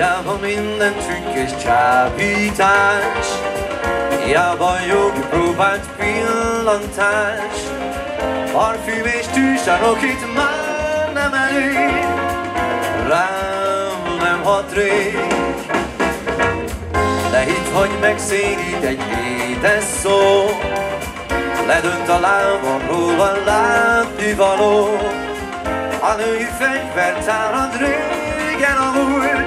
Hiába minden trükk és csábítás, hiába jogi próbált pillantás, parfüm és tűzsarok itt már nem elég, rám nem hat rég. De hidd, hogy megszédít egy édes szó, ledönt a lábamról a látnivaló. A női fegyver tárad régen a múlt,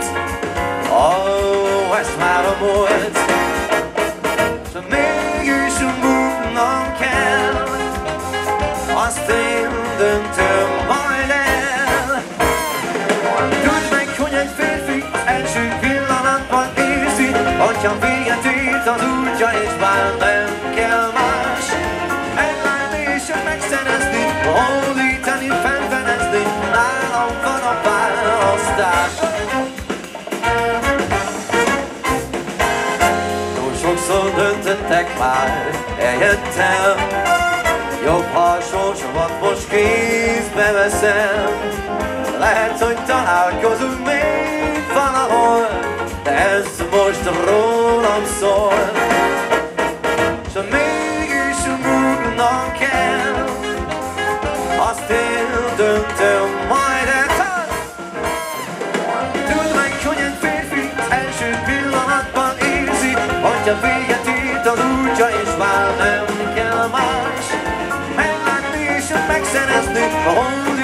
ez már a múlt. S mégis múlnom kell, azt én döntöm majd el. Tudd meg, hogy egy férfi első pillanatban érzi, hogyha véget ért az útja, és már nem kell más. Meglátni és megszerezni, hódítani, fennfenezni, nálam van a választás. Sokszor döntöttek már helyettem, jobb, ha a sorsomat most kézbe veszem. Lehet, hogy találkozunk még valahol, de ez most rólam szól. S mégis múlnom kell, azt én döntöm majd el. Tudd meg, hogy egy férfi első pillanatban érzi, hogyha véget ért az útja, és már nem kell más. Meglátni és megszerezni,